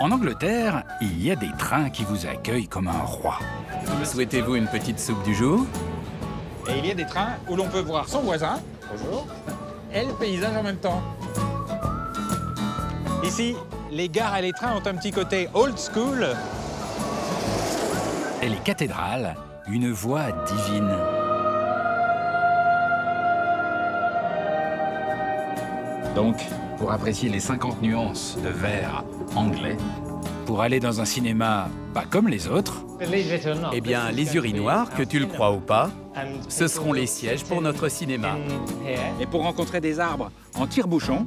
En Angleterre, il y a des trains qui vous accueillent comme un roi. Souhaitez-vous une petite soupe du jour? Et il y a des trains où l'on peut voir son voisin, bonjour, et le paysage en même temps. Ici, les gares et les trains ont un petit côté old school. Et les cathédrales, une voix divine. Donc, pour apprécier les 50 nuances de vert anglais, pour aller dans un cinéma pas comme les autres, Eh bien, les urinoirs, que tu le crois ou pas, ce seront les sièges pour notre cinéma. et pour rencontrer des arbres en tire-bouchon,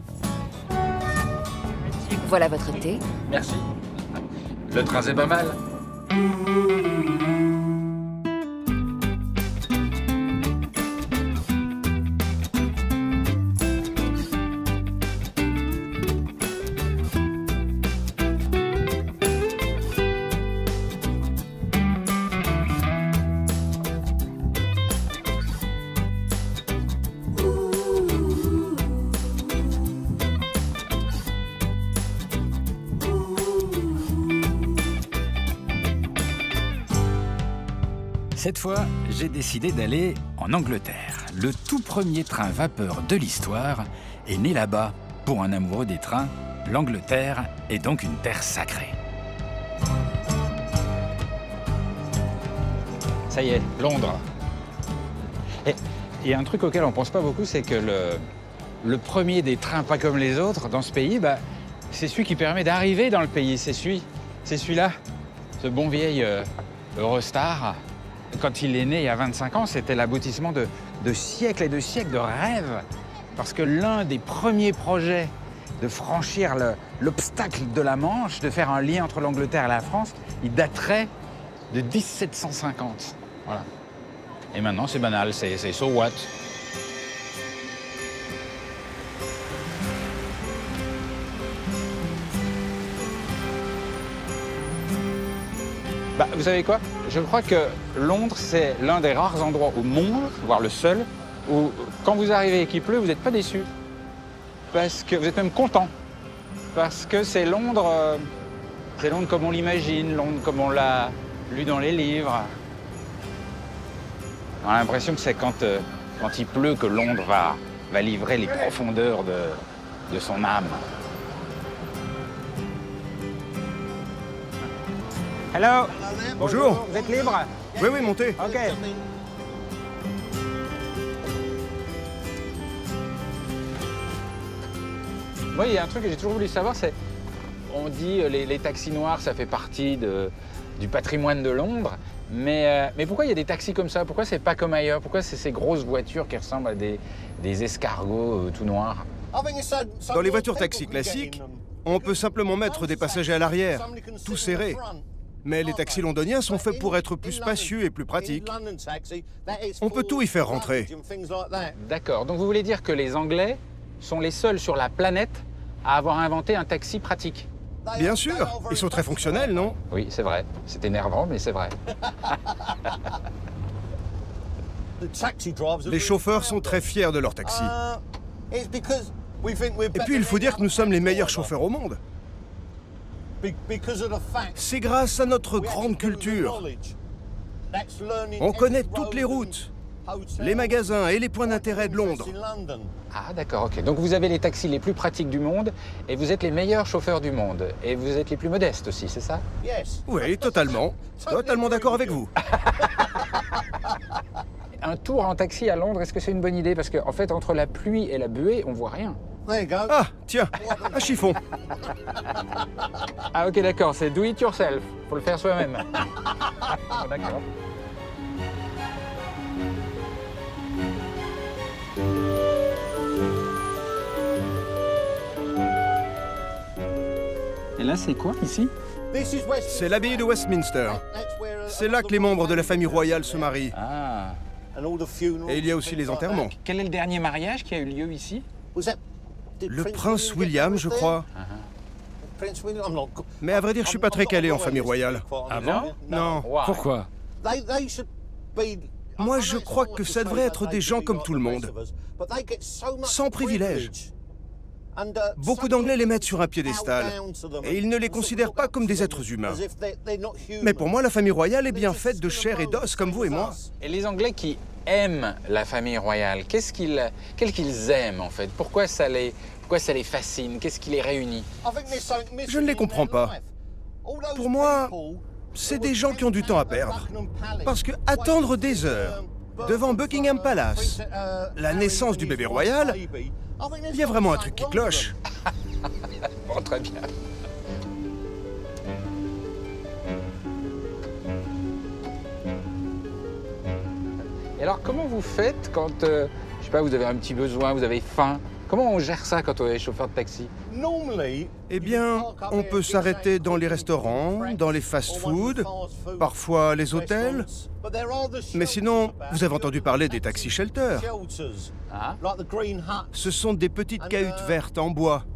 Voilà votre thé. merci. Le train, c'est pas mal. Cette fois, j'ai décidé d'aller en Angleterre. Le tout premier train vapeur de l'histoire est né là-bas. Pour un amoureux des trains, l'Angleterre est donc une terre sacrée. Ça y est, Londres. Et il y a un truc auquel on pense pas beaucoup, c'est que le premier des trains pas comme les autres dans ce pays, c'est celui qui permet d'arriver dans le pays. C'est celui-là, ce bon vieil Eurostar. Quand il est né il y a 25 ans, c'était l'aboutissement de siècles et de siècles de rêves. Parce que l'un des premiers projets de franchir l'obstacle de la Manche, de faire un lien entre l'Angleterre et la France, il daterait de 1750. Voilà. Et maintenant, c'est banal, c'est so what. Vous savez quoi? Je crois que Londres, c'est l'un des rares endroits au monde, voire le seul, où quand vous arrivez et qu'il pleut, vous n'êtes pas déçu. Parce que vous êtes même content. Parce que c'est Londres comme on l'imagine, Londres comme on l'a lu dans les livres. On a l'impression que c'est quand il pleut que Londres va livrer les profondeurs de son âme. Hello. Bonjour. Vous êtes libre? Oui, oui, montez. OK. Moi, il y a un truc que j'ai toujours voulu savoir, c'est... On dit les taxis noirs, ça fait partie du patrimoine de Londres. Mais pourquoi il y a des taxis comme ça? Pourquoi c'est pas comme ailleurs? Pourquoi c'est ces grosses voitures qui ressemblent à des escargots tout noirs? Dans les voitures taxis classiques, on peut simplement mettre des passagers à l'arrière, tout serré. Mais les taxis londoniens sont faits pour être plus spacieux et plus pratiques. On peut tout y faire rentrer. D'accord. Donc vous voulez dire que les Anglais sont les seuls sur la planète à avoir inventé un taxi pratique? Bien sûr, ils sont très fonctionnels, non? Oui, c'est vrai. C'est énervant, mais c'est vrai. Les chauffeurs sont très fiers de leur taxi. Et puis, il faut dire que nous sommes les meilleurs chauffeurs au monde. C'est grâce à notre grande culture. On connaît toutes les routes, les magasins et les points d'intérêt de Londres. Ah, d'accord, ok. Donc vous avez les taxis les plus pratiques du monde et vous êtes les meilleurs chauffeurs du monde. Et vous êtes les plus modestes aussi, c'est ça? Oui, totalement. Totalement d'accord avec vous. Un tour en taxi à Londres, est-ce que c'est une bonne idée? Parce qu'en fait, entre la pluie et la buée, on voit rien. Ah, tiens, un chiffon. Ah, ok, d'accord, c'est do it yourself. Faut le faire soi-même. D'accord. Et là, c'est quoi, ici? C'est l'abbaye de Westminster. C'est là que les membres de la famille royale se marient. Ah. Et il y a aussi les enterrements. Quel est le dernier mariage qui a eu lieu ici? Le prince William, je crois. Mais à vrai dire, je suis pas très calé en famille royale. Ah bon? Non. Pourquoi? Moi, je crois que ça devrait être des gens comme tout le monde. Sans privilèges. Beaucoup d'Anglais les mettent sur un piédestal, et ils ne les considèrent pas comme des êtres humains. Mais pour moi, la famille royale est bien faite de chair et d'os, comme vous et moi. Et les Anglais qui aiment la famille royale, qu'est-ce qu'ils aiment en fait? Pourquoi ça les fascine? Qu'est-ce qui les réunit? Je ne les comprends pas. Pour moi, c'est des gens qui ont du temps à perdre. Parce que attendre des heures devant Buckingham Palace, la naissance du bébé royal, il y a vraiment un truc qui cloche. Bon, très bien. Et alors, comment vous faites quand, je sais pas, vous avez un petit besoin, vous avez faim? Comment on gère ça quand on est chauffeur de taxi? Eh bien, on peut s'arrêter dans les restaurants, dans les fast-foods, parfois les hôtels. Mais sinon, vous avez entendu parler des taxi shelters. Ah. Ce sont des petites cahutes vertes en bois.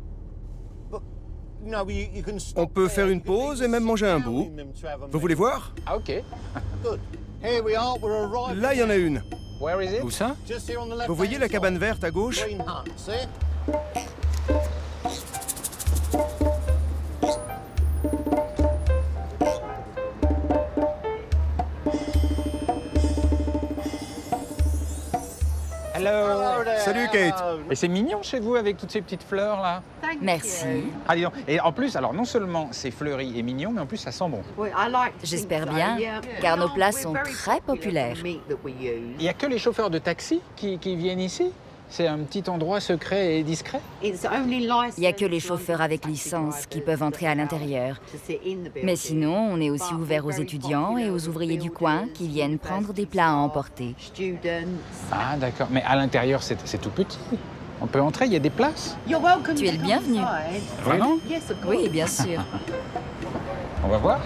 On peut faire une pause et même manger un bout. Vous voulez voir? Ah, ok. Là, il y en a une. Where is it? Où ça? Vous voyez la cabane verte à gauche? Hello. Salut Kate. Et c'est mignon chez vous avec toutes ces petites fleurs là. Merci. Ah, dis donc. Et en plus, alors non seulement c'est fleuri et mignon, mais en plus ça sent bon. J'espère bien, car nos plats sont très populaires. Il n'y a que les chauffeurs de taxi qui viennent ici? C'est un petit endroit secret et discret? Il n'y a que les chauffeurs avec licence qui peuvent entrer à l'intérieur. Mais sinon, on est aussi ouvert aux étudiants et aux ouvriers du coin qui viennent prendre des plats à emporter. Ah, d'accord. Mais à l'intérieur, c'est tout petit. On peut entrer, il y a des places? Tu es le bienvenu. Vraiment? Oui, bien sûr. On va voir.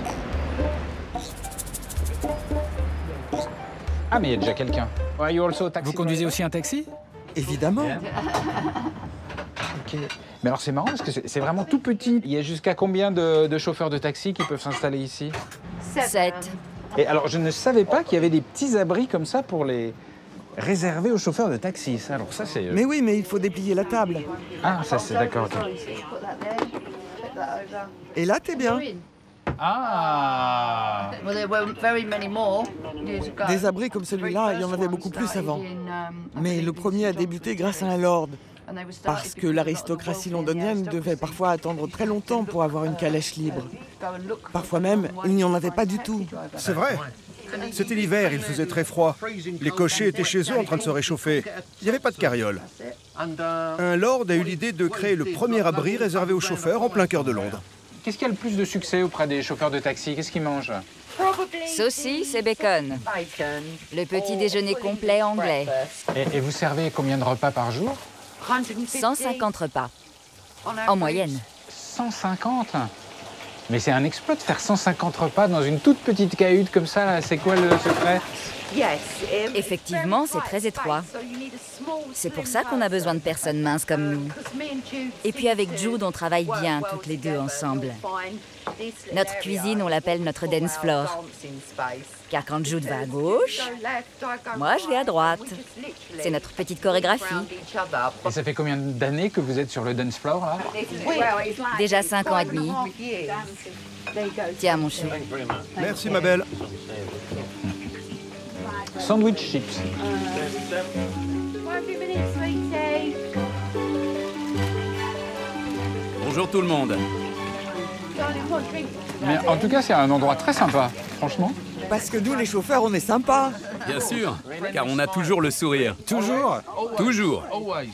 Ah, mais il y a déjà quelqu'un. Vous conduisez aussi un taxi? Évidemment. Ok. Mais alors c'est marrant parce que c'est vraiment tout petit. Il y a jusqu'à combien de chauffeurs de taxi qui peuvent s'installer ici? 7. Et alors je ne savais pas qu'il y avait des petits abris comme ça pour les réserver aux chauffeurs de taxi. Ça, alors ça c'est... Mais oui, mais il faut déplier la table. Ah, ça c'est d'accord. Ok. Et là, t'es bien. Ah. Des abris comme celui-là, il y en avait beaucoup plus avant. Mais le premier a débuté grâce à un lord. Parce que l'aristocratie londonienne devait parfois attendre très longtemps pour avoir une calèche libre. Parfois même, il n'y en avait pas du tout. C'est vrai. C'était l'hiver, il faisait très froid. Les cochers étaient chez eux en train de se réchauffer. Il n'y avait pas de carriole. Un lord a eu l'idée de créer le premier abri réservé aux chauffeurs en plein cœur de Londres. Qu'est-ce qui a le plus de succès auprès des chauffeurs de taxi? Qu'est-ce qu'ils mangent? Saucisses et bacon. Le petit déjeuner complet anglais. Et vous servez combien de repas par jour? 150 repas. En moyenne. 150? Mais c'est un exploit de faire 150 repas dans une toute petite cahute comme ça, là. C'est quoi le secret? Effectivement, c'est très étroit. C'est pour ça qu'on a besoin de personnes minces comme nous. Et puis avec Jude, on travaille bien toutes les deux ensemble. Notre cuisine, on l'appelle notre dance floor. Car quand Jude va à gauche, moi je vais à droite. C'est notre petite chorégraphie. Et ça fait combien d'années que vous êtes sur le dance floor, là? Déjà 5 ans et demi. Tiens, mon chou. Merci ma belle. Sandwich chips. Bonjour tout le monde. Mais en tout cas, c'est un endroit très sympa, franchement. Parce que nous, les chauffeurs, on est sympas. Bien sûr, car on a toujours le sourire. Toujours? Toujours.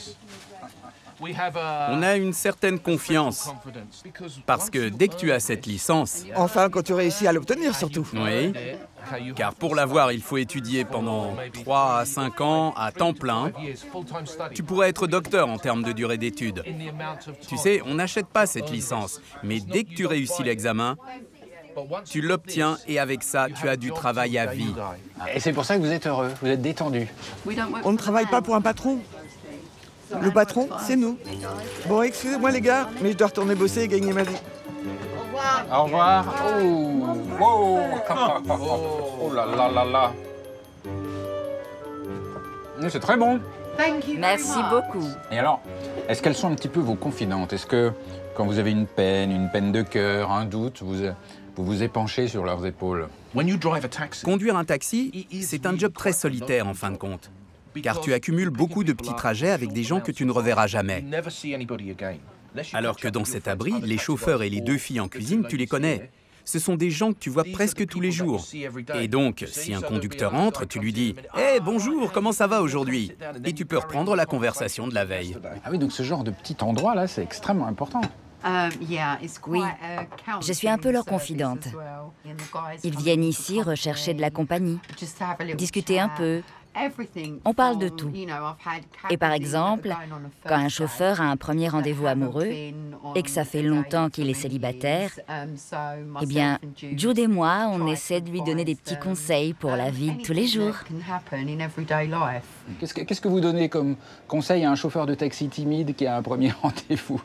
On a une certaine confiance. Parce que dès que tu as cette licence, Enfin, quand tu réussis à l'obtenir, surtout. oui, car pour l'avoir, il faut étudier pendant 3 à 5 ans à temps plein. Tu pourrais être docteur en termes de durée d'études. Tu sais, on n'achète pas cette licence, mais dès que tu réussis l'examen, tu l'obtiens et avec ça, tu as du travail à vie. Et c'est pour ça que vous êtes heureux, vous êtes détendu. On ne travaille pas pour un patron. Le patron, c'est nous. Bon, excusez-moi les gars, mais je dois retourner bosser et gagner ma vie. Au revoir. Oh, wow. Oh là là là là. C'est très bon. Merci beaucoup. Et alors, est-ce qu'elles sont un petit peu vos confidentes? Est-ce que quand vous avez une peine de cœur, un doute, vous vous épanchez sur leurs épaules? Conduire un taxi, c'est un job très solitaire en fin de compte. Car tu accumules beaucoup de petits trajets avec des gens que tu ne reverras jamais. Alors que dans cet abri, les chauffeurs et les 2 filles en cuisine, tu les connais. Ce sont des gens que tu vois presque tous les jours. Et donc, si un conducteur entre, tu lui dis « Hey, bonjour, comment ça va aujourd'hui ?» Et tu peux reprendre la conversation de la veille. Ah oui, donc ce genre de petit endroit-là, c'est extrêmement important. Oui, je suis un peu leur confidente. Ils viennent ici rechercher de la compagnie, discuter un peu. On parle de tout. Et par exemple, quand un chauffeur a un premier rendez-vous amoureux et que ça fait longtemps qu'il est célibataire, eh bien, Jude et moi, on essaie de lui donner des petits conseils pour la vie de tous les jours. Qu'est-ce que vous donnez comme conseil à un chauffeur de taxi timide qui a un premier rendez-vous?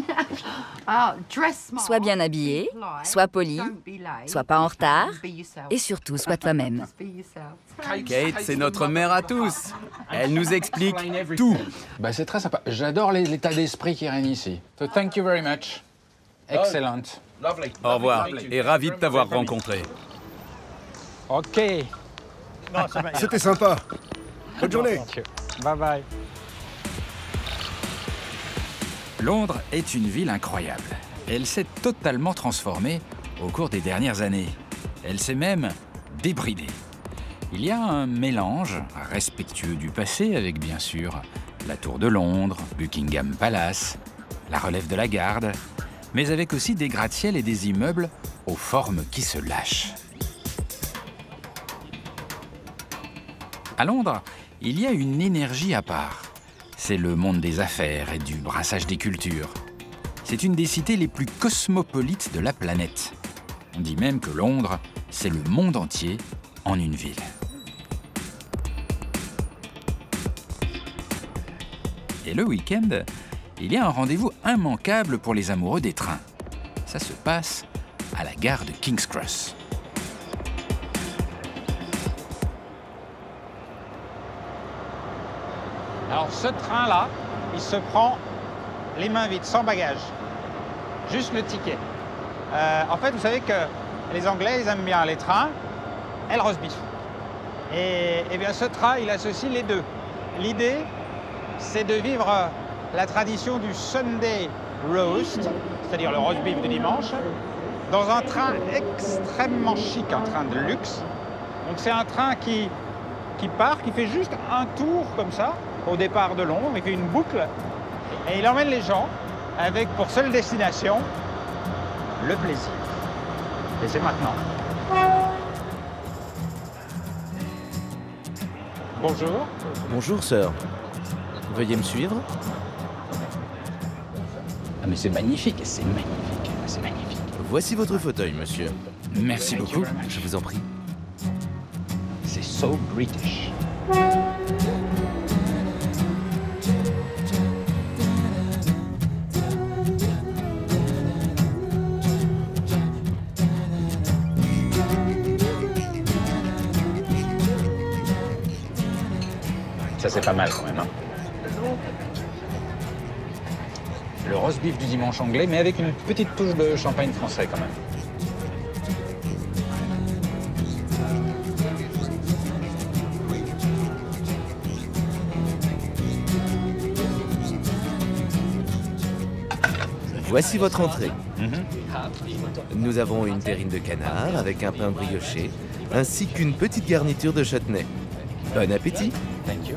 Sois bien habillé, sois poli, sois pas en retard et surtout, sois toi-même. Kate, c'est notre mère à tous. Elle nous explique tout. Bah, c'est très sympa. J'adore l'état d'esprit qui règne ici. So thank you very much. Excellent. Au revoir et ravi de t'avoir rencontré. OK. C'était sympa. Bonne journée. Bye bye. Londres est une ville incroyable. Elle s'est totalement transformée au cours des dernières années. Elle s'est même débridée. Il y a un mélange respectueux du passé avec, bien sûr, la Tour de Londres, Buckingham Palace, la relève de la Garde, mais avec aussi des gratte-ciel et des immeubles aux formes qui se lâchent. À Londres, il y a une énergie à part. C'est le monde des affaires et du brassage des cultures. C'est une des cités les plus cosmopolites de la planète. On dit même que Londres, c'est le monde entier en une ville. Et le week-end, il y a un rendez-vous immanquable pour les amoureux des trains. Ça se passe à la gare de King's Cross. Alors ce train-là, il se prend les mains vides, sans bagage. Juste le ticket. En fait, vous savez que les Anglais, ils aiment bien les trains et le roast beef. Et bien ce train, il associe les deux. L'idée, c'est de vivre la tradition du Sunday roast, c'est-à-dire le roast beef du dimanche, dans un train extrêmement chic, un train de luxe. Donc c'est un train qui part, qui fait juste un tour comme ça, au départ de Londres, il fait une boucle, et il emmène les gens avec pour seule destination le plaisir. Et c'est maintenant. Bonjour. Bonjour, sœur. Veuillez me suivre. Ah mais c'est magnifique, c'est magnifique, c'est magnifique. Voici votre fauteuil, monsieur. Merci beaucoup. Je vous en prie. C'est so British. Ça, c'est pas mal quand même. Hein. Le roast beef du dimanche anglais, mais avec une petite touche de champagne français quand même. Voici votre entrée. Nous avons une terrine de canard avec un pain brioché, ainsi qu'une petite garniture de chutney. Bon appétit. Thank you.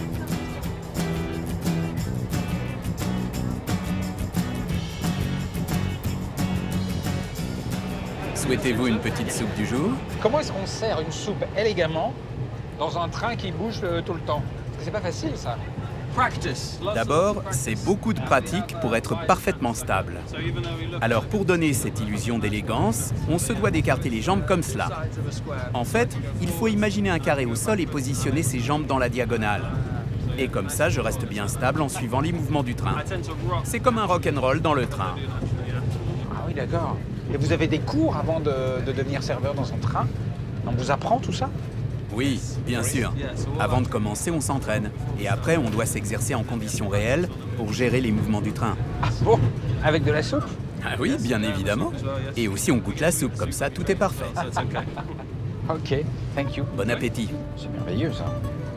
Souhaitez-vous une petite soupe du jour? Comment est-ce qu'on sert une soupe élégamment dans un train qui bouge tout le temps? Parce que c'est pas facile, ça. D'abord, c'est beaucoup de pratique pour être parfaitement stable. Alors, pour donner cette illusion d'élégance, on se doit d'écarter les jambes comme cela. En fait, il faut imaginer un carré au sol et positionner ses jambes dans la diagonale. Et comme ça, je reste bien stable en suivant les mouvements du train. C'est comme un rock'n'roll dans le train. Ah oui, d'accord. Et vous avez des cours avant de devenir serveur dans un train? On vous apprend tout ça? Oui, bien sûr. Avant de commencer, on s'entraîne. Et après, on doit s'exercer en conditions réelles pour gérer les mouvements du train. Ah bon? Avec de la soupe? Ah oui, bien évidemment. Et aussi, on goûte la soupe, comme ça, tout est parfait. Ok, thank you. Bon appétit. C'est merveilleux, ça.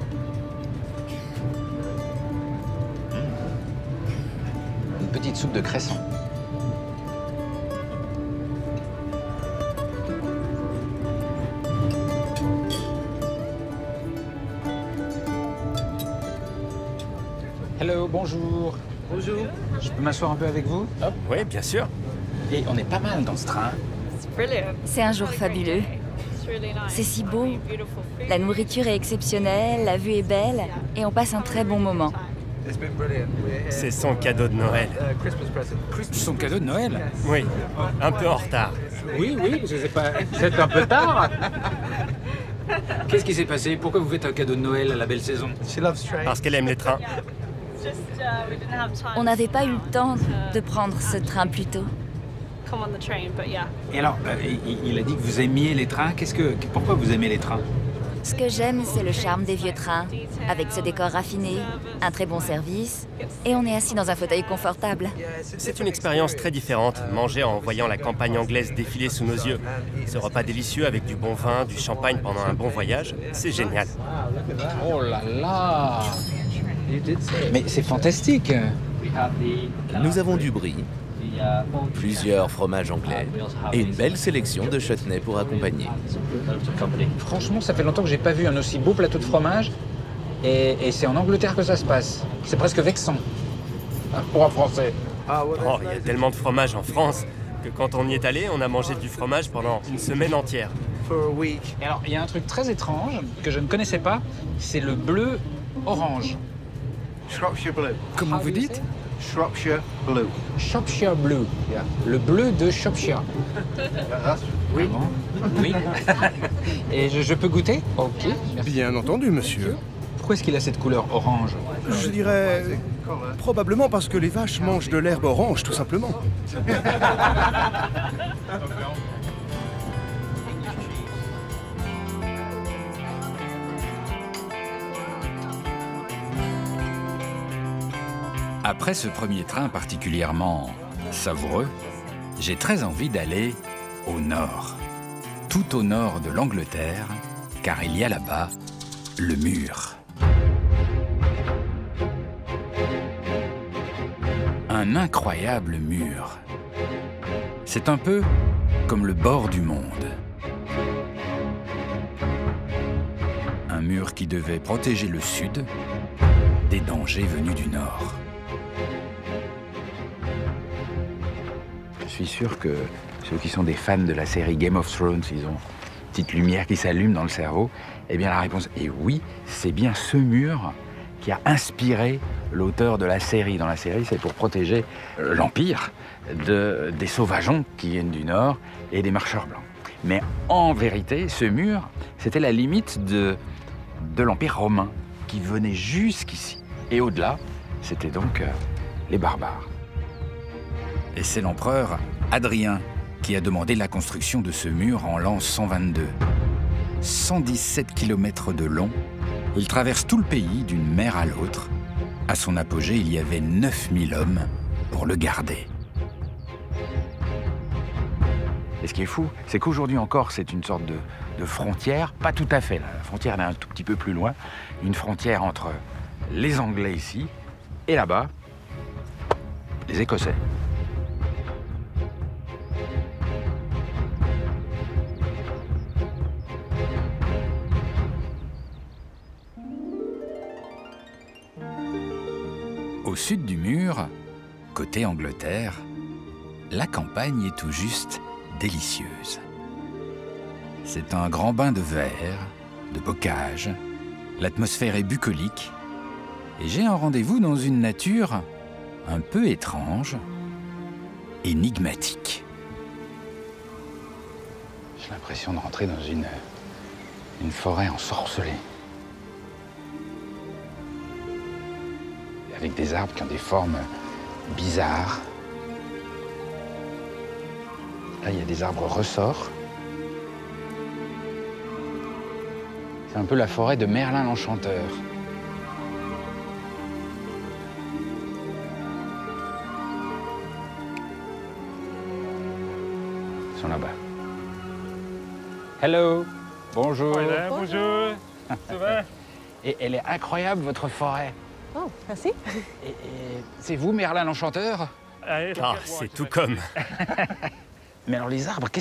Une petite soupe de cresson. Hello, bonjour. Bonjour. Je peux m'asseoir un peu avec vous? Hop. Oui, bien sûr. Et on est pas mal dans ce train. C'est un jour fabuleux. C'est si beau. La nourriture est exceptionnelle, la vue est belle et on passe un très bon moment. C'est son cadeau de Noël. Son cadeau de Noël? Oui, un peu en retard. Oui, parce que c'est un peu tard. Qu'est-ce qui s'est passé? Pourquoi vous faites un cadeau de Noël à la belle saison? Parce qu'elle aime les trains. On n'avait pas eu le temps de prendre ce train plus tôt. Et alors, il a dit que vous aimiez les trains. Pourquoi vous aimez les trains? Ce que j'aime, c'est le charme des vieux trains, avec ce décor raffiné, un très bon service, et on est assis dans un fauteuil confortable. C'est une expérience très différente, manger en voyant la campagne anglaise défiler sous nos yeux. Ce repas délicieux avec du bon vin, du champagne pendant un bon voyage, c'est génial. Oh là là! Mais c'est fantastique! Nous avons du brie, plusieurs fromages anglais et une belle sélection de chutney pour accompagner. Franchement, ça fait longtemps que j'ai pas vu un aussi beau plateau de fromage. Et c'est en Angleterre que ça se passe. C'est presque vexant. Pour un Français. Oh, il y a tellement de fromage en France que quand on y est allé, on a mangé du fromage pendant une semaine entière. Et alors, il y a un truc très étrange que je ne connaissais pas, c'est le bleu orange. Shropshire Blue. Comment vous dites? Shropshire Blue. Shropshire Blue. Le bleu de Shropshire. Oui. Oui. Et je peux goûter? Ok. Merci. Bien entendu, monsieur. Pourquoi est-ce qu'il a cette couleur orange? Je dirais probablement parce que les vaches mangent de l'herbe orange, tout simplement. Après ce premier train particulièrement savoureux, j'ai très envie d'aller au nord. Tout au nord de l'Angleterre, car il y a là-bas le mur. Un incroyable mur. C'est un peu comme le bord du monde. Un mur qui devait protéger le sud des dangers venus du nord. Je suis sûr que ceux qui sont des fans de la série Game of Thrones, ils ont une petite lumière qui s'allume dans le cerveau. Eh bien la réponse est oui, c'est bien ce mur qui a inspiré l'auteur de la série. Dans la série, c'est pour protéger l'Empire des sauvageons qui viennent du Nord et des marcheurs blancs. Mais en vérité, ce mur, c'était la limite de l'Empire romain qui venait jusqu'ici. Et au-delà, c'était donc les barbares. Et c'est l'empereur Hadrien qui a demandé la construction de ce mur en l'an 122. 117 km de long, il traverse tout le pays d'une mer à l'autre. À son apogée, il y avait 9000 hommes pour le garder. Et ce qui est fou, c'est qu'aujourd'hui encore, c'est une sorte de frontière, pas tout à fait, la frontière est un tout petit peu plus loin, une frontière entre les Anglais ici, et là-bas, les Écossais. Au sud du mur, côté Angleterre, la campagne est tout juste délicieuse. C'est un grand bain de verre, de bocage, l'atmosphère est bucolique, et j'ai un rendez-vous dans une nature un peu étrange, énigmatique. J'ai l'impression de rentrer dans une forêt ensorcelée. Avec des arbres qui ont des formes bizarres. Là, il y a des arbres ressorts. C'est un peu la forêt de Merlin l'Enchanteur. Ils sont là-bas. Hello, bonjour. Bonjour. Ça va? Et elle est incroyable, votre forêt. Oh, merci. Et c'est vous, Merlin l'Enchanteur? Ah, c'est tout comme. Mais alors les arbres,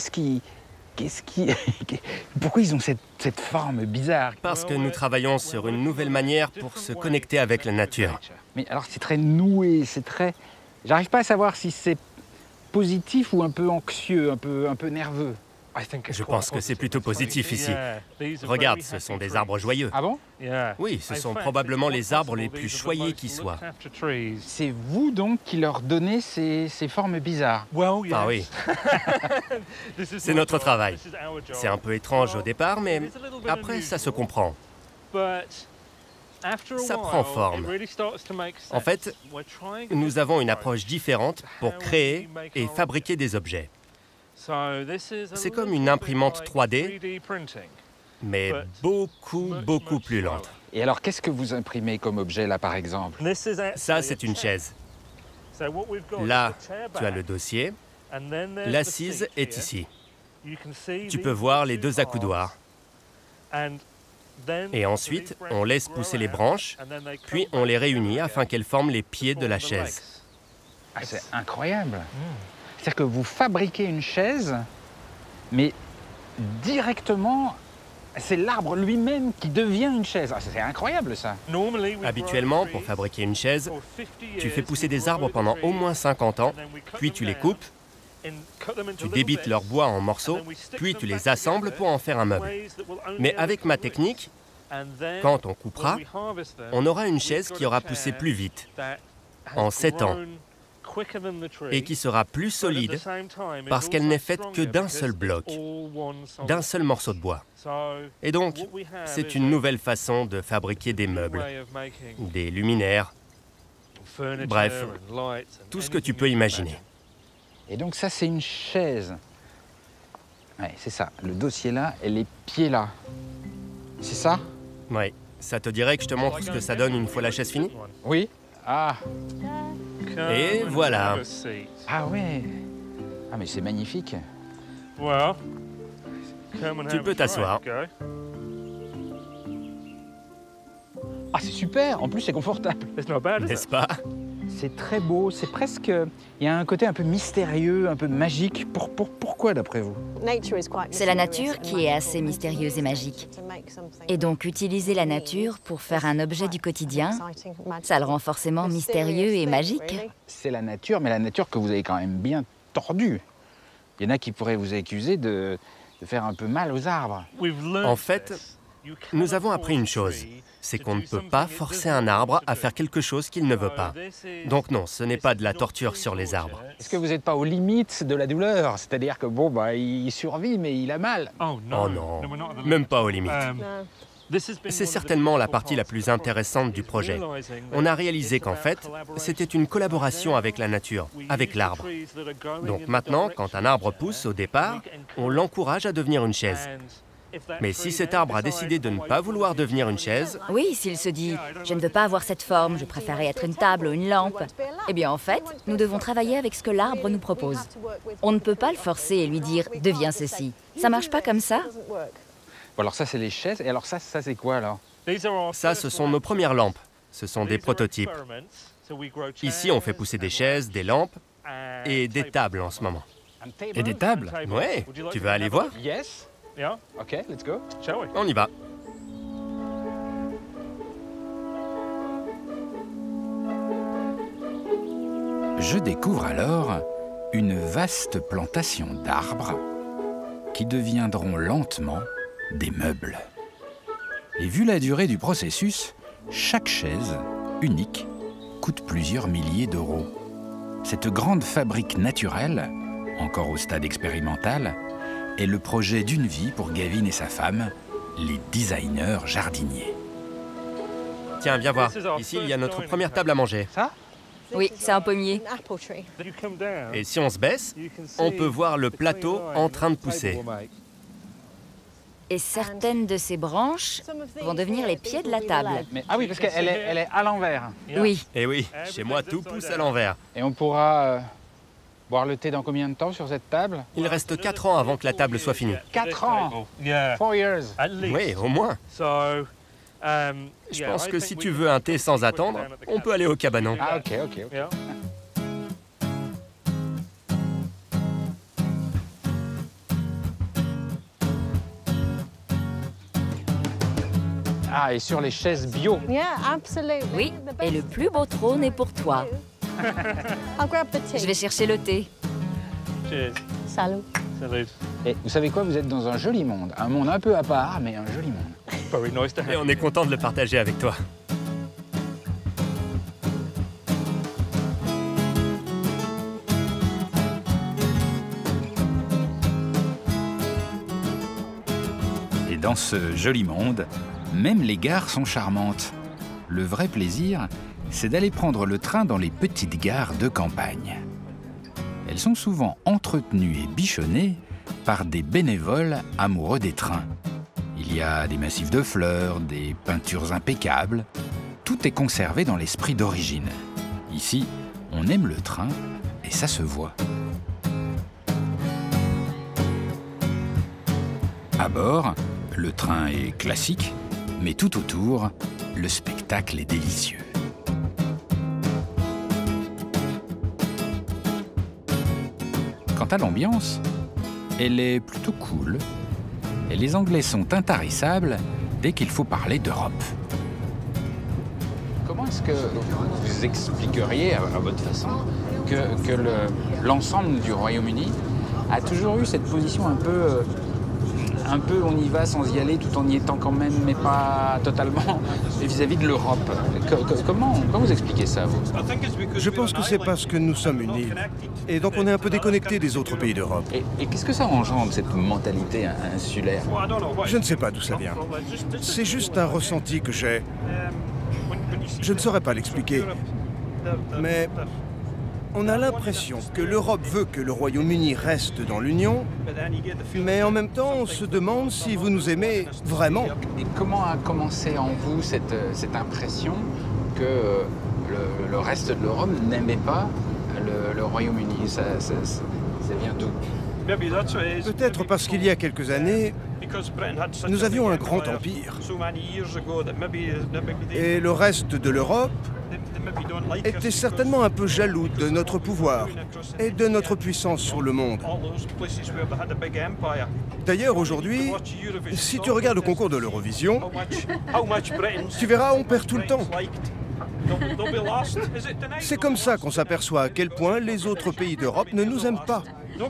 pourquoi ils ont cette forme bizarre? Parce que nous travaillons sur une nouvelle manière pour se connecter avec la nature. Mais alors c'est très noué, c'est très... J'arrive pas à savoir si c'est positif ou un peu anxieux, un peu nerveux. Je pense que c'est plutôt positif ici. Regarde, ce sont des arbres joyeux. Ah bon? Oui, ce sont probablement les arbres les plus choyés qui soient. C'est vous donc qui leur donnez ces formes bizarres? Ah oui. C'est notre travail. C'est un peu étrange au départ, mais après, ça se comprend. Ça prend forme. En fait, nous avons une approche différente pour créer et fabriquer des objets. C'est comme une imprimante 3D, mais beaucoup plus lente. Et alors, qu'est-ce que vous imprimez comme objet, là, par exemple? Ça, c'est une chaise. Là, tu as le dossier. L'assise est ici. Tu peux voir les deux accoudoirs. Et ensuite, on laisse pousser les branches, puis on les réunit afin qu'elles forment les pieds de la chaise. Ah, c'est incroyable! C'est-à-dire que vous fabriquez une chaise, mais directement, c'est l'arbre lui-même qui devient une chaise. Ah, c'est incroyable, ça! Habituellement, pour fabriquer une chaise, tu fais pousser des arbres pendant au moins 50 ans, puis tu les coupes, tu débites leur bois en morceaux, puis tu les assembles pour en faire un meuble. Mais avec ma technique, quand on coupera, on aura une chaise qui aura poussé plus vite, en 7 ans, et qui sera plus solide parce qu'elle n'est faite que d'un seul bloc, d'un seul morceau de bois. Et donc, c'est une nouvelle façon de fabriquer des meubles, des luminaires, bref, tout ce que tu peux imaginer. Et donc ça, c'est une chaise. Ouais, c'est ça. Le dossier là et les pieds là. C'est ça? Oui. Ça te dirait que je te montre ce que ça donne une fois la chaise finie? Oui. Ah. Et voilà. Ah ouais. Ah mais c'est magnifique. Tu peux t'asseoir. Ah c'est super. En plus c'est confortable. N'est-ce pas? C'est très beau, c'est presque... Il y a un côté un peu mystérieux, un peu magique. Pourquoi, d'après vous? C'est la nature qui est assez mystérieuse et magique. Et donc, utiliser la nature pour faire un objet du quotidien, ça le rend forcément mystérieux et magique. C'est la nature, mais la nature que vous avez quand même bien tordue. Il y en a qui pourraient vous accuser de faire un peu mal aux arbres. En fait, nous avons appris une chose. C'est qu'on ne peut pas forcer un arbre à faire quelque chose qu'il ne veut pas. Donc non, ce n'est pas de la torture sur les arbres. Est-ce que vous n'êtes pas aux limites de la douleur? C'est-à-dire que bon, bah, il survit, mais il a mal. Oh non, même pas aux limites. C'est certainement la partie la plus intéressante du projet. On a réalisé qu'en fait, c'était une collaboration avec la nature, avec l'arbre. Donc maintenant, quand un arbre pousse au départ, on l'encourage à devenir une chaise. Mais si cet arbre a décidé de ne pas vouloir devenir une chaise... Oui, s'il se dit « je ne veux pas avoir cette forme, je préférerais être une table ou une lampe », eh bien en fait, nous devons travailler avec ce que l'arbre nous propose. On ne peut pas le forcer et lui dire « deviens ceci ». Ça marche pas comme ça. Bon, alors ça, c'est les chaises. Et alors ça c'est quoi, alors? Ça, ce sont nos premières lampes. Ce sont des prototypes. Ici, on fait pousser des chaises, des lampes et des tables en ce moment. Et des tables? Ouais, tu veux aller voir? Yes. Ok, let's go. On y va. Je découvre alors une vaste plantation d'arbres qui deviendront lentement des meubles. Et vu la durée du processus, chaque chaise, unique, coûte plusieurs milliers d'euros. Cette grande fabrique naturelle, encore au stade expérimental, est le projet d'une vie pour Gavin et sa femme, les designers jardiniers. Tiens, viens voir. Ici, il y a notre première table à manger. Ça? Oui, c'est un pommier. Et si on se baisse, on peut voir le plateau en train de pousser. Et certaines de ces branches vont devenir les pieds de la table. Ah oui, parce qu'elle est à l'envers. Oui. Eh oui, chez moi, tout pousse à l'envers. Et on pourra boire le thé dans combien de temps sur cette table? Il reste 4 ans avant que la table soit finie. 4 ans? 4 years? Oui, au moins. Je pense que si tu veux un thé sans attendre, on peut aller au cabanon. Ah, ok. Ah, et sur les chaises bio. Oui, et le plus beau trône est pour toi. Je vais chercher le thé. Salut. Et vous savez quoi, vous êtes dans un joli monde. Un monde un peu à part, mais un joli monde. Et on est content de le partager avec toi. Et dans ce joli monde, même les gares sont charmantes. Le vrai plaisir, c'est d'aller prendre le train dans les petites gares de campagne. Elles sont souvent entretenues et bichonnées par des bénévoles amoureux des trains. Il y a des massifs de fleurs, des peintures impeccables. Tout est conservé dans l'esprit d'origine. Ici, on aime le train et ça se voit. À bord, le train est classique, mais tout autour, le spectacle est délicieux. Quant à l'ambiance, elle est plutôt cool. Et les Anglais sont intarissables dès qu'il faut parler d'Europe. Comment est-ce que vous expliqueriez, à votre façon, que l'ensemble du Royaume-Uni a toujours eu cette position un peu on y va sans y aller, tout en y étant quand même, mais pas totalement, vis-à-vis de l'Europe. Comment vous expliquez ça, vous? Je pense que c'est parce que nous sommes une île. Et donc on est un peu déconnecté des autres pays d'Europe. Et qu'est-ce que ça engendre, cette mentalité insulaire? Je ne sais pas d'où ça vient. C'est juste un ressenti que j'ai. Je ne saurais pas l'expliquer. Mais on a l'impression que l'Europe veut que le Royaume-Uni reste dans l'Union, mais en même temps, on se demande si vous nous aimez vraiment. Et comment a commencé en vous cette impression que le reste de l'Europe n'aimait pas le Royaume-Uni? Ça vient d'où? Peut-être parce qu'il y a quelques années, nous avions un grand empire. Et le reste de l'Europe était certainement un peu jaloux de notre pouvoir et de notre puissance sur le monde. D'ailleurs, aujourd'hui, si tu regardes le concours de l'Eurovision, tu verras, on perd tout le temps. C'est comme ça qu'on s'aperçoit à quel point les autres pays d'Europe ne nous aiment pas.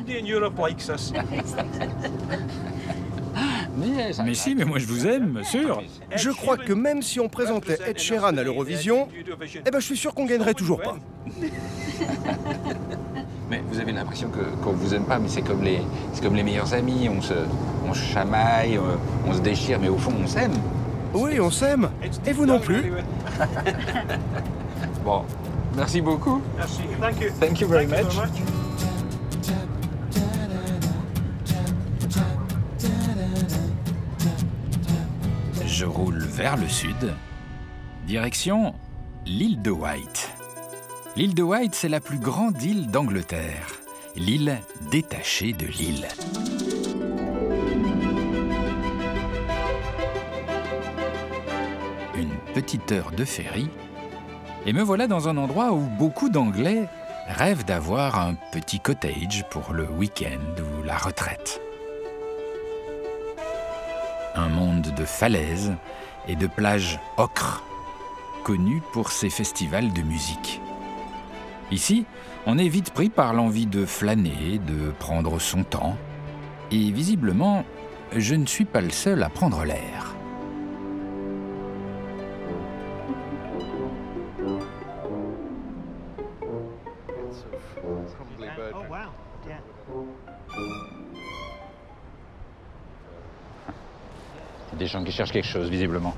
Mais si, mais moi je vous aime, sûr. Je crois que même si on présentait Ed Sheeran à l'Eurovision, je suis sûr qu'on gagnerait toujours pas. Mais vous avez l'impression qu'on vous aime pas, mais c'est comme les meilleurs amis, on se chamaille, on se déchire, mais au fond on s'aime. Oui, on s'aime. Et vous non plus. Bon, merci beaucoup. Merci. Thank you very much. Je roule vers le sud, direction l'île de Wight. L'île de Wight, c'est la plus grande île d'Angleterre, l'île détachée de l'île. Une petite heure de ferry, et me voilà dans un endroit où beaucoup d'Anglais rêvent d'avoir un petit cottage pour le week-end ou la retraite. Un monde de falaises et de plages ocre, connu pour ses festivals de musique. Ici, on est vite pris par l'envie de flâner, de prendre son temps. Et visiblement, je ne suis pas le seul à prendre l'air. Des gens qui cherchent quelque chose, visiblement.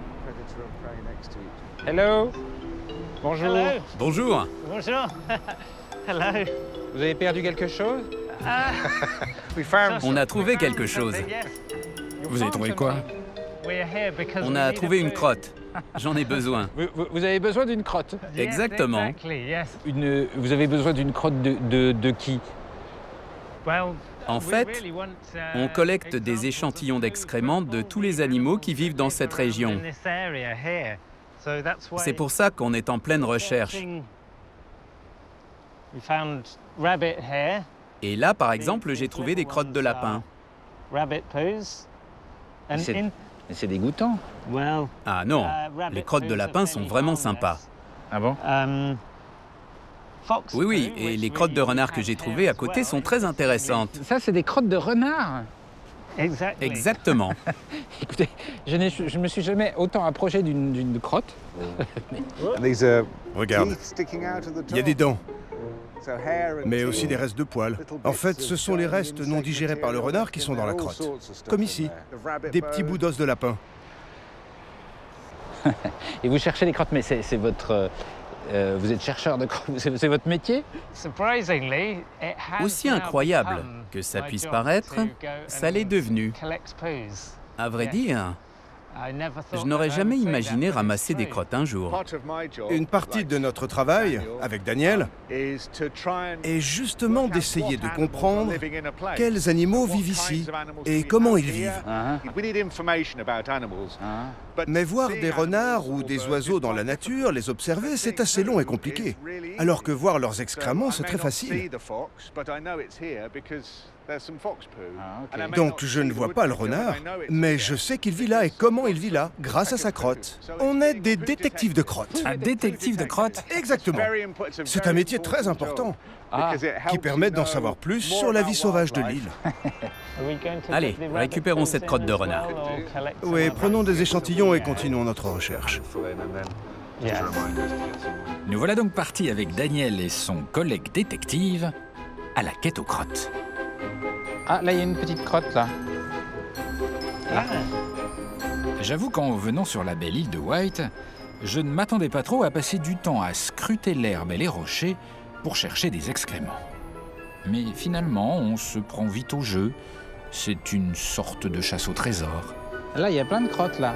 Hello. Bonjour. Hello. Bonjour. Bonjour. Hello. Vous avez perdu quelque chose? On a trouvé quelque chose. Vous avez trouvé quoi? On a trouvé une crotte. J'en ai besoin. Vous avez besoin d'une crotte? Exactement. Vous avez besoin d'une crotte de qui? En fait, on collecte des échantillons d'excréments de tous les animaux qui vivent dans cette région. C'est pour ça qu'on est en pleine recherche. Et là, par exemple, j'ai trouvé des crottes de lapin. C'est dégoûtant. Ah non, les crottes de lapin sont vraiment sympas. Ah bon? Oui, oui, et les crottes de renard que j'ai trouvées à côté sont très intéressantes. Ça, c'est des crottes de renard? Exactement. Écoutez, je me suis jamais autant approché d'une crotte. Regarde, il y a des dents, mais aussi des restes de poils. En fait, ce sont les restes non digérés par le renard qui sont dans la crotte. Comme ici, des petits bouts d'os de lapin. Et vous cherchez les crottes, mais c'est votre... vous êtes chercheur de crottes, c'est votre métier? Aussi incroyable que ça puisse paraître, ça l'est devenu. À vrai dire, je n'aurais jamais imaginé ramasser des crottes un jour. Une partie de notre travail, avec Daniel, est justement d'essayer de comprendre quels animaux vivent ici et comment ils vivent. Mais voir des renards ou des oiseaux dans la nature, les observer, c'est assez long et compliqué. Alors que voir leurs excréments, c'est très facile. Donc je ne vois pas le renard, mais je sais qu'il vit là et comment il vit là, grâce à sa crotte. On est des détectives de crottes. Un détective de crottes? Exactement. C'est un métier très important, qui permet d'en savoir plus sur la vie sauvage de l'île. Allez, récupérons cette crotte de renard. Oui, prenons des échantillons et continuons notre recherche. Nous voilà donc partis avec Daniel et son collègue détective à la quête aux crottes. Ah, là, il y a une petite crotte, là. J'avoue qu'en venant sur la belle île de White, je ne m'attendais pas trop à passer du temps à scruter l'herbe et les rochers pour chercher des excréments. Mais finalement, on se prend vite au jeu. C'est une sorte de chasse au trésor. Là, il y a plein de crottes, là.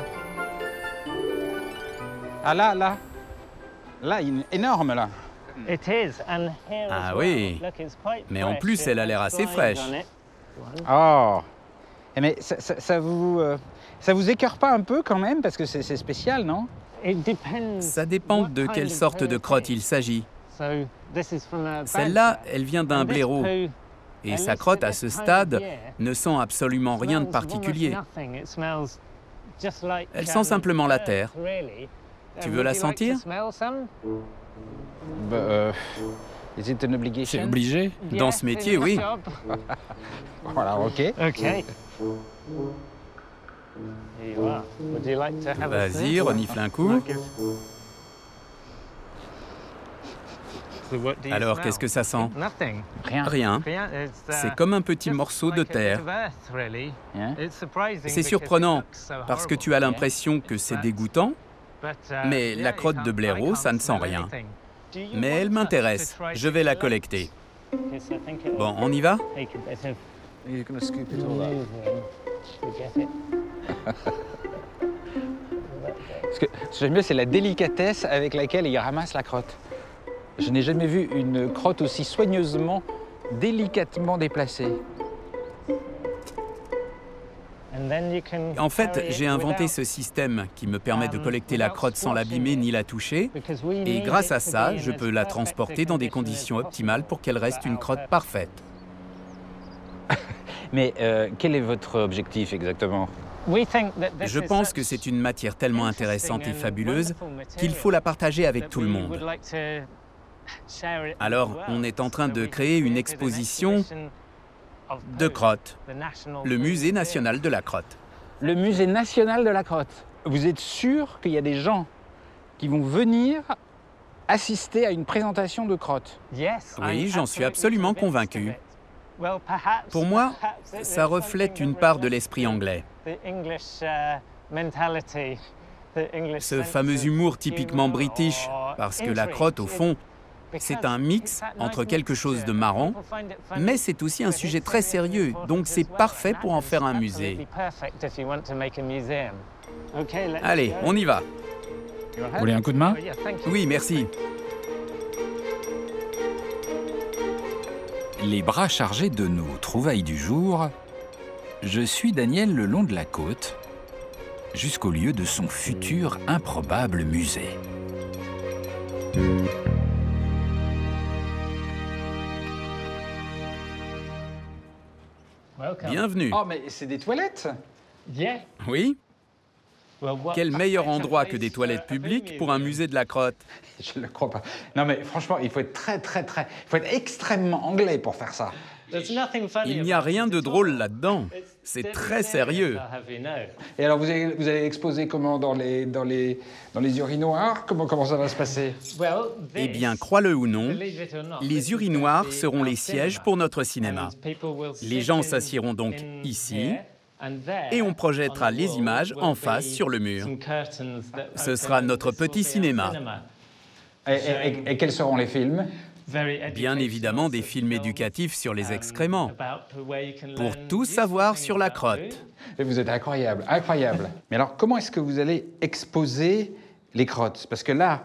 Ah, là, là. Là, une énorme, là. Ah oui, mais en plus, elle a l'air assez fraîche. Oh. Mais ça vous écœure pas un peu quand même? Parce que c'est spécial, non? Ça dépend de quelle sorte de crotte il s'agit. Celle-là, elle vient d'un blaireau. Et sa crotte, à ce stade, ne sent absolument rien de particulier. Elle sent simplement la terre. Tu veux la sentir? C'est obligé? Dans ce métier, oui. Voilà, ok. Vas-y, renifle un coup. Alors, qu'est-ce que ça sent? Rien. C'est comme un petit morceau de terre. C'est surprenant, parce que tu as l'impression que c'est dégoûtant, mais la crotte de blaireau, ça ne sent rien. Mais elle m'intéresse. Je vais la collecter. Bon, on y va? Ce que j'aime bien, c'est la délicatesse avec laquelle il ramasse la crotte. Je n'ai jamais vu une crotte aussi soigneusement, délicatement déplacée. En fait, j'ai inventé ce système qui me permet de collecter la crotte sans l'abîmer ni la toucher. Et grâce à ça, je peux la transporter dans des conditions optimales pour qu'elle reste une crotte parfaite. Mais quel est votre objectif exactement? Je pense que c'est une matière tellement intéressante et fabuleuse qu'il faut la partager avec tout le monde. Alors, on est en train de créer une exposition de crottes, le Musée national de la crotte. Le Musée national de la crotte. Vous êtes sûr qu'il y a des gens qui vont venir assister à une présentation de crottes? Oui, j'en suis absolument convaincu. Pour moi, ça reflète une part de l'esprit anglais. Ce fameux humour typiquement british, parce que la crotte, au fond, C'est un mix entre quelque chose de marrant, mais c'est aussi un sujet très sérieux, donc c'est parfait pour en faire un musée. Allez, on y va. Vous voulez un coup de main? Oui, merci. Les bras chargés de nos trouvailles du jour, je suis Daniel le long de la côte, jusqu'au lieu de son futur improbable musée. Bienvenue. Oh, mais c'est des toilettes? Oui? Quel meilleur endroit que des toilettes publiques pour un musée de la crotte? Je ne le crois pas. Non, mais franchement, il faut être il faut être extrêmement anglais pour faire ça. Il n'y a rien de drôle là-dedans. C'est très sérieux. Et alors, vous allez exposer comment dans les urinoirs? Comment ça va se passer? Eh bien, crois-le ou non, les urinoirs seront les sièges pour notre cinéma. Les gens s'assieront donc ici, et on projettera les images en face sur le mur. Ce sera notre petit cinéma. Et quels seront les films? Bien évidemment des films éducatifs sur les excréments, pour tout savoir sur la crotte. Et vous êtes incroyable, incroyable. Mais alors, comment est-ce que vous allez exposer les crottes? Parce que là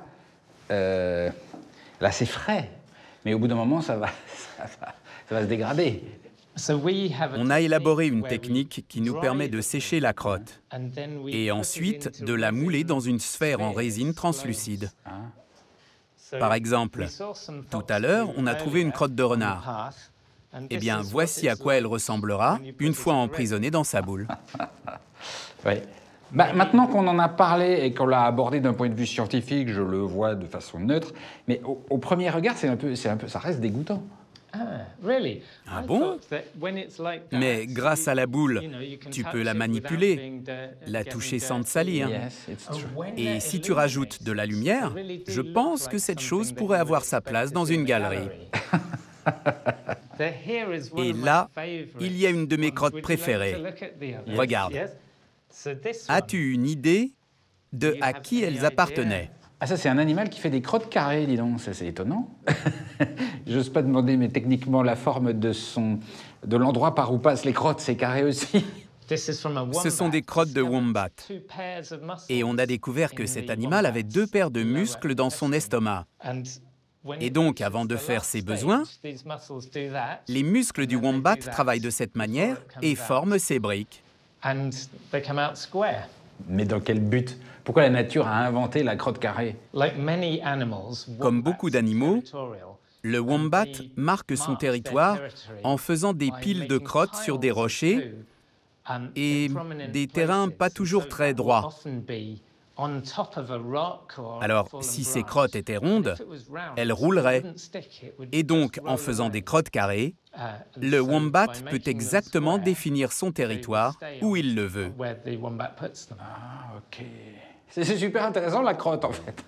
c'est frais, mais au bout d'un moment, ça va se dégrader. On a élaboré une technique qui nous permet de sécher la crotte et ensuite de la mouler dans une sphère en résine translucide. Par exemple, tout à l'heure, on a trouvé une crotte de renard. Eh bien, voici à quoi elle ressemblera une fois emprisonnée dans sa boule. Oui. Maintenant qu'on en a parlé et qu'on l'a abordé d'un point de vue scientifique, je le vois de façon neutre, mais au premier regard, ça reste dégoûtant. Ah bon? Mais grâce à la boule, tu peux la manipuler, la toucher sans te salir. Et si tu rajoutes de la lumière, je pense que cette chose pourrait avoir sa place dans une galerie. Et là, il y a une de mes crottes préférées. Regarde. As-tu une idée de à qui elles appartenaient? Ah, ça, c'est un animal qui fait des crottes carrées, dis donc. Ça, c'est étonnant. J'ose pas demander, mais techniquement, la forme de l'endroit par où passent les crottes, c'est carré aussi. Ce sont des crottes de wombat. Et on a découvert que cet animal avait 2 paires de muscles dans son estomac. Et donc, avant de faire ses besoins, les muscles du wombat travaillent de cette manière et forment ces briques. Mais dans quel but? Pourquoi la nature a inventé la crotte carrée? Comme beaucoup d'animaux, le wombat marque son territoire en faisant des piles de crottes sur des rochers et des terrains pas toujours très droits. Alors, si ces crottes étaient rondes, elles rouleraient. Et donc, en faisant des crottes carrées, le wombat peut exactement définir son territoire où il le veut. Ah, ok. C'est super intéressant, la crotte, en fait.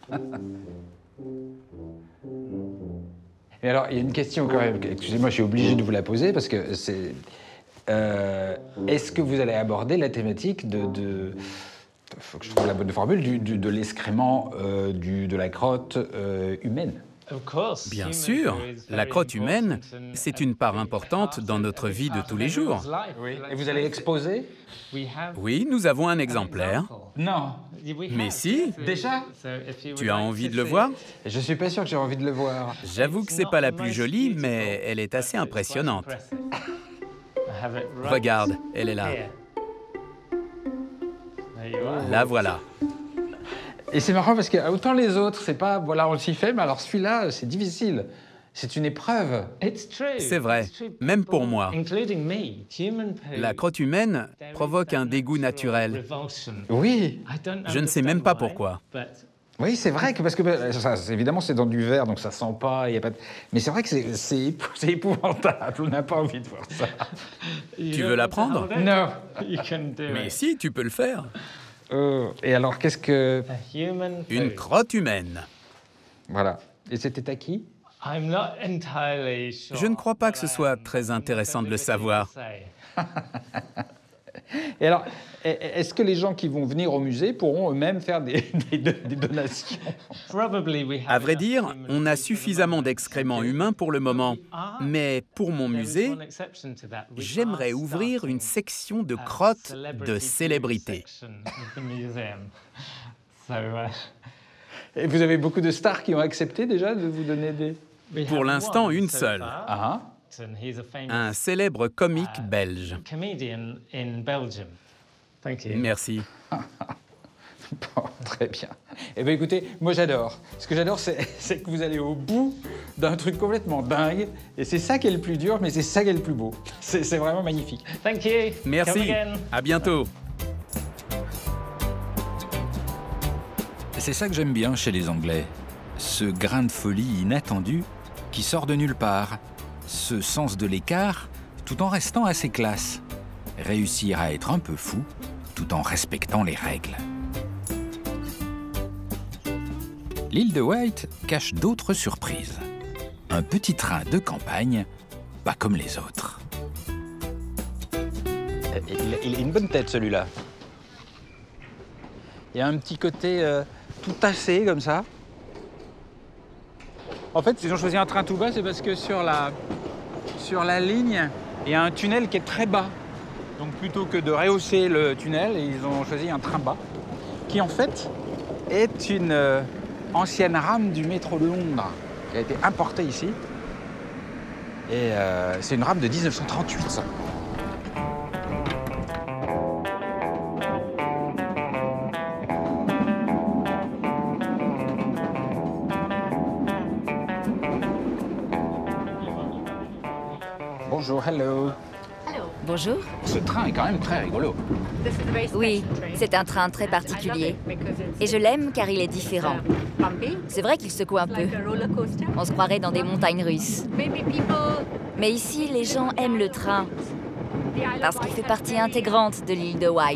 Et alors, il y a une question quand même. Excusez-moi, je suis obligé de vous la poser parce que c'est... est-ce que vous allez aborder la thématique faut que je trouve la bonne formule, de l'excrément de la crotte humaine? Bien sûr, la crotte humaine, c'est une part importante dans notre vie de tous les jours. Oui. Et vous allez exposer? Oui, nous avons un exemplaire. Non. Mais si. Déjà? Tu as envie de le voir? Je suis pas sûr que j'ai envie de le voir. J'avoue que c'est pas la plus jolie, mais elle est assez impressionnante. Regarde, elle est là. La voilà. Et c'est marrant parce que autant les autres, c'est pas, voilà, on s'y fait, mais alors celui-là, c'est difficile. C'est une épreuve. C'est vrai, même pour moi. La crotte humaine provoque un dégoût naturel. Oui. Je ne sais même pas pourquoi. Oui, c'est vrai que parce que évidemment c'est dans du verre, donc ça sent pas. Y a pas de... Mais c'est vrai que c'est épouvantable. On n'a pas envie de voir ça. Tu veux la prendre? Non. Mais si, tu peux le faire. Et alors, qu'est-ce que... Une crotte humaine. Voilà. Et c'était à qui? Je ne crois pas que ce soit très intéressant de le savoir. Et alors, est-ce que les gens qui vont venir au musée pourront eux-mêmes faire des donations? À vrai dire, on a suffisamment d'excréments humains pour le moment. Mais pour mon musée, j'aimerais ouvrir une section de crottes de célébrités. Et vous avez beaucoup de stars qui ont accepté déjà de vous donner des... Pour l'instant, une seule. Ah. Un célèbre comique belge. Merci. Bon, très bien. Eh bien, écoutez, moi j'adore. Ce que j'adore, c'est que vous allez au bout d'un truc complètement dingue. Et c'est ça qui est le plus dur, mais c'est ça qui est le plus beau. C'est vraiment magnifique. Thank you. Merci. Come again. À bientôt. C'est ça que j'aime bien chez les Anglais. Ce grain de folie inattendu qui sort de nulle part. Ce sens de l'écart, tout en restant assez classe. Réussir à être un peu fou, tout en respectant les règles. L'île de Wight cache d'autres surprises. Un petit train de campagne, pas comme les autres. Il a une bonne tête, celui-là. Il y a un petit côté tout tassé, comme ça. En fait, ils ont choisi un train tout bas, c'est parce que sur la ligne, il y a un tunnel qui est très bas. Donc plutôt que de rehausser le tunnel, ils ont choisi un train bas, qui en fait est une ancienne rame du métro de Londres, qui a été importée ici. Et c'est une rame de 1938, ça. Bonjour, hello. Bonjour. Ce train est quand même très rigolo. Oui, c'est un train très particulier. Et je l'aime car il est différent. C'est vrai qu'il secoue un peu. On se croirait dans des montagnes russes. Mais ici, les gens aiment le train. Parce qu'il fait partie intégrante de l'île de Wight.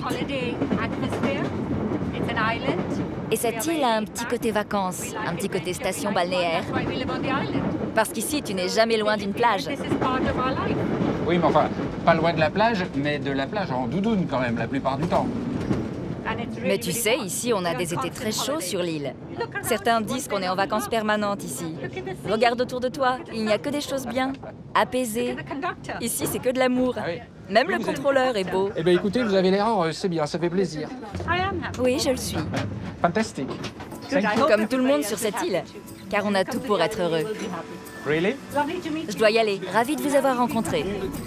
Et cette île a un petit côté vacances, un petit côté station balnéaire. Parce qu'ici, tu n'es jamais loin d'une plage. Oui, mais enfin, pas loin de la plage, mais de la plage en doudoune quand même, la plupart du temps. Mais tu sais, ici, on a des étés très chauds sur l'île. Certains disent qu'on est en vacances permanentes ici. Regarde autour de toi, il n'y a que des choses bien, apaisées. Ici, c'est que de l'amour. Ah oui. Même le contrôleur est beau. Eh bien, écoutez, vous avez l'air heureuse, c'est bien, ça fait plaisir. Oui, je le suis. Fantastique. Comme tout le monde sur cette île, car on a tout pour être heureux. Really? Je dois y aller. Ravi de vous avoir rencontré.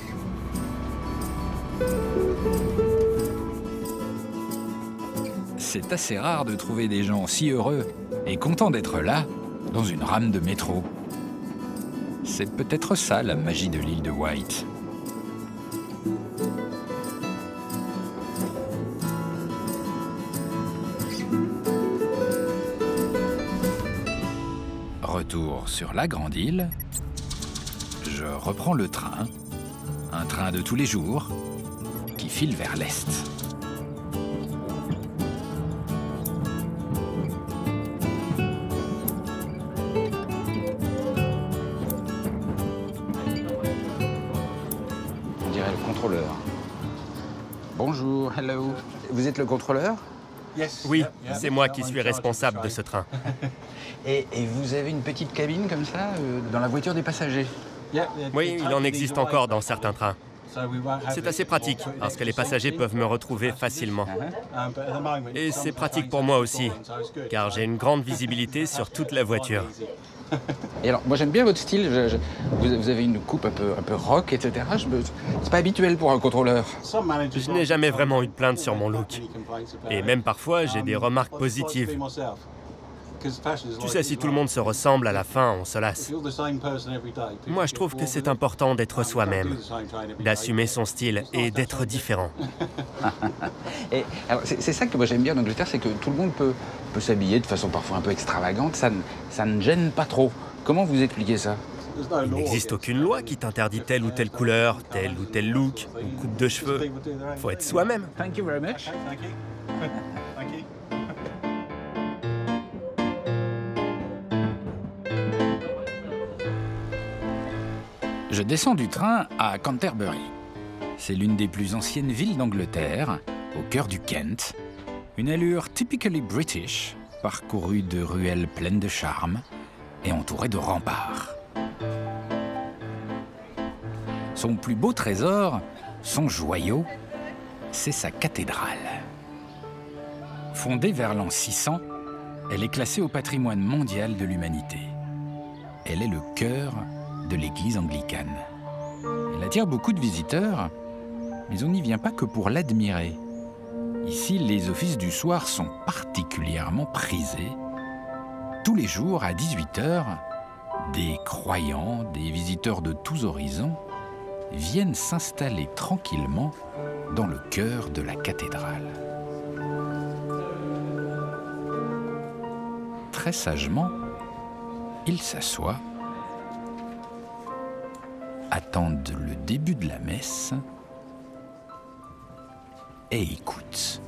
C'est assez rare de trouver des gens si heureux et contents d'être là, dans une rame de métro. C'est peut-être ça la magie de l'île de Wight. Retour sur la grande île, je reprends le train, un train de tous les jours, qui file vers l'est. On dirait le contrôleur. Bonjour, hello. Vous êtes le contrôleur? Oui, c'est moi qui suis responsable de ce train. Et vous avez une petite cabine comme ça, dans la voiture des passagers? Oui, il en existe encore dans certains trains. C'est assez pratique, parce que les passagers peuvent me retrouver facilement. Et c'est pratique pour moi aussi, car j'ai une grande visibilité sur toute la voiture. Et alors, moi j'aime bien votre style, vous avez une coupe un peu rock, etc. C'est pas habituel pour un contrôleur. Je n'ai jamais vraiment eu de plainte sur mon look. Et même parfois, j'ai des remarques positives. Tu sais, si tout le monde se ressemble, à la fin, on se lasse. Moi, je trouve que c'est important d'être soi-même, d'assumer son style et d'être différent. Et alors, c'est ça que moi j'aime bien en Angleterre, c'est que tout le monde peut s'habiller de façon parfois un peu extravagante, ça ne gêne pas trop. Comment vous expliquez ça? Il n'existe aucune loi qui t'interdit telle ou telle couleur, tel ou tel look, ou coupe de cheveux. Faut être soi-même. Thank you very much. Je descends du train à Canterbury. C'est l'une des plus anciennes villes d'Angleterre, au cœur du Kent. Une allure typically British, parcourue de ruelles pleines de charme et entourée de remparts. Son plus beau trésor, son joyau, c'est sa cathédrale. Fondée vers l'an 600, elle est classée au patrimoine mondial de l'humanité. Elle est le cœur de l'église anglicane. Elle attire beaucoup de visiteurs, mais on n'y vient pas que pour l'admirer. Ici, les offices du soir sont particulièrement prisés. Tous les jours, à 18 h, des croyants, des visiteurs de tous horizons, viennent s'installer tranquillement dans le cœur de la cathédrale. Très sagement, ils s'assoient, attendent le début de la messe et écoutent.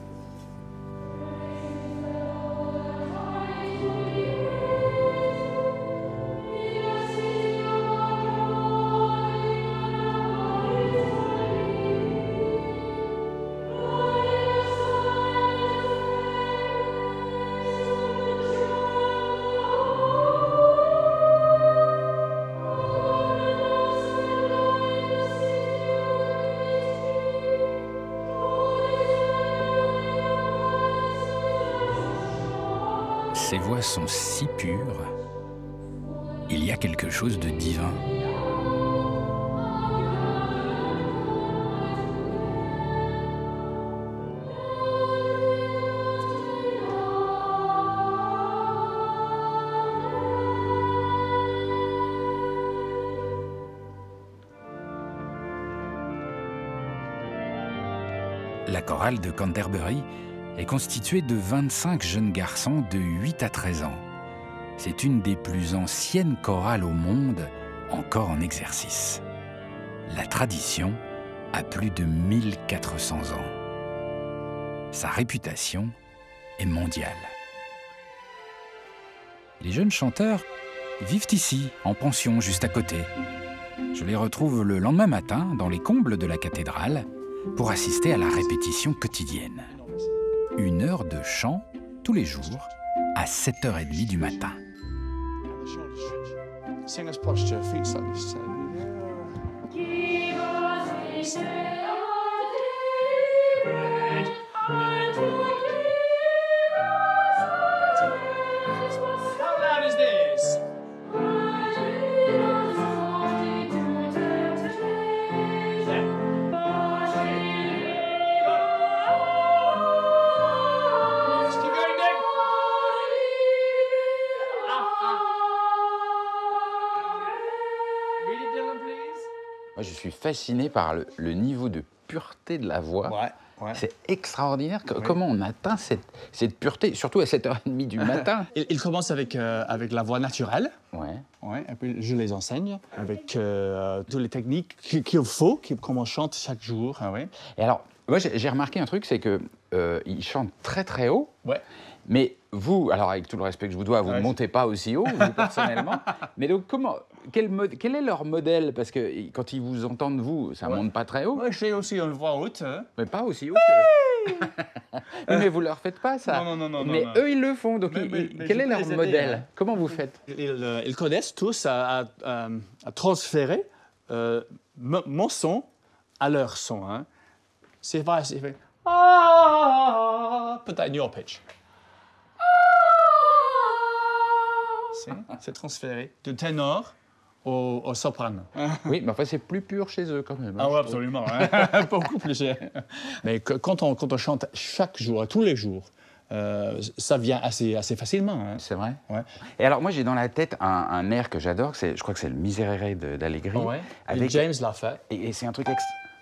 Ces voix sont si pures, il y a quelque chose de divin. La chorale de Canterbury est constituée de 25 jeunes garçons de 8 à 13 ans. C'est une des plus anciennes chorales au monde, encore en exercice. La tradition a plus de 1400 ans. Sa réputation est mondiale. Les jeunes chanteurs vivent ici, en pension, juste à côté. Je les retrouve le lendemain matin, dans les combles de la cathédrale, pour assister à la répétition quotidienne. 1 heure de chant tous les jours à 7h30 du matin. Moi, je suis fasciné par le niveau de pureté de la voix. Ouais. C'est extraordinaire. Comment on atteint cette pureté, surtout à 7h30 du matin. Il commence avec la voix naturelle. Ouais. Et puis je les enseigne avec toutes les techniques qu'il faut, comme on chante chaque jour. Ouais. Et alors, moi, j'ai remarqué un truc, c'est qu'ils chantent très très haut. Ouais. Mais vous, alors avec tout le respect que je vous dois, vous ne montez pas aussi haut, vous, personnellement. Mais donc, quel est leur modèle? Parce que quand ils vous entendent, vous, ça ne monte pas très haut. Oui, j'ai aussi une voix haute. Mais pas aussi haut que... Mais vous ne leur faites pas ça. Non. Mais eux, ils le font. Donc, quel est leur modèle? Comment vous faites? Ils connaissent tous à transférer mon son à leur son. Hein. C'est vrai, c'est fait. Put that in your pitch. C'est transféré de ténor au soprano. Oui, mais enfin, c'est plus pur chez eux quand même. Ah oui, absolument. Hein. Beaucoup plus cher. Mais quand on chante chaque jour, tous les jours, ça vient assez facilement. Hein. C'est vrai. Ouais. Et alors, moi, j'ai dans la tête un air que j'adore, je crois que c'est le Miserere d'Allegri. Ouais. Avec James l'a fait. Et c'est un truc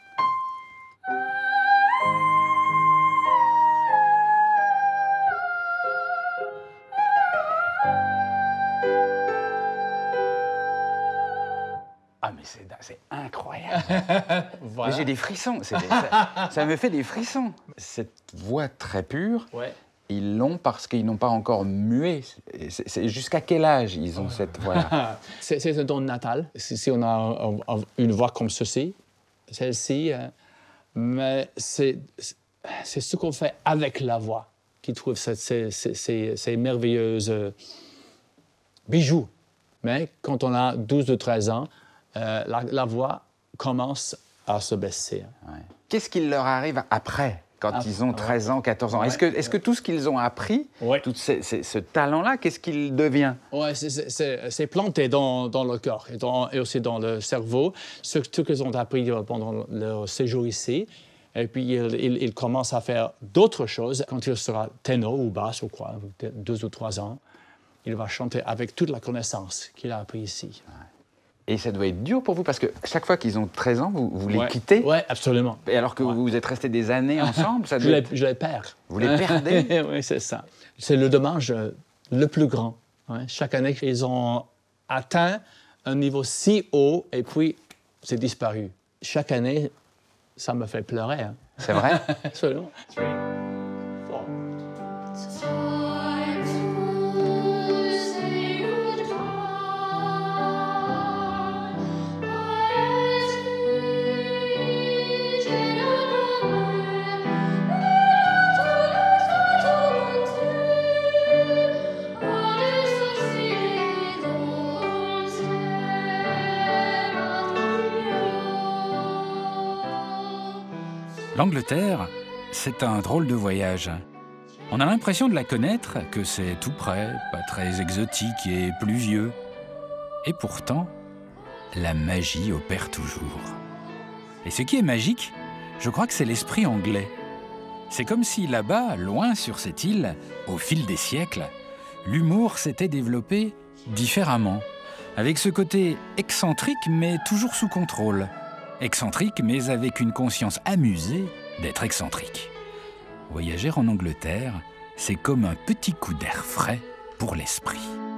Ah, mais c'est incroyable. Voilà. J'ai des frissons. Ça me fait des frissons. Cette voix très pure, ils l'ont parce qu'ils n'ont pas encore mué. Jusqu'à quel âge ils ont cette voix-là? C'est un don natal. Si on a une voix comme ceci, celle-ci, mais c'est ce qu'on fait avec la voix qui trouve ces merveilleuses bijoux. Mais quand on a 12 ou 13 ans, la voix commence à se baisser. Ouais. Qu'est-ce qui leur arrive après, quand ils ont 13 ans, 14 ans? Est-ce que tout ce qu'ils ont appris, tout ce talent-là, qu'est-ce qu'il devient? Oui, c'est planté dans le corps et aussi dans le cerveau, ce qu'ils ont appris pendant leur séjour ici. Et puis, il commence à faire d'autres choses. Quand il sera ténor ou basse, ou quoi, 2 ou 3 ans, il va chanter avec toute la connaissance qu'il a appris ici. Et ça doit être dur pour vous, parce que chaque fois qu'ils ont 13 ans, vous les quittez? Oui, absolument. Et alors que vous êtes restés des années ensemble, ça je les perds. Vous les perdez? Oui, c'est ça. C'est le dommage le plus grand. Ouais. Chaque année, ils ont atteint un niveau si haut, et puis c'est disparu. Chaque année, ça me fait pleurer. Hein. C'est vrai? Absolument. L'Angleterre, c'est un drôle de voyage. On a l'impression de la connaître, que c'est tout près, pas très exotique et pluvieux. Et pourtant, la magie opère toujours. Et ce qui est magique, je crois que c'est l'esprit anglais. C'est comme si là-bas, loin sur cette île, au fil des siècles, l'humour s'était développé différemment, avec ce côté excentrique mais toujours sous contrôle. Excentrique, mais avec une conscience amusée d'être excentrique. Voyager en Angleterre, c'est comme un petit coup d'air frais pour l'esprit.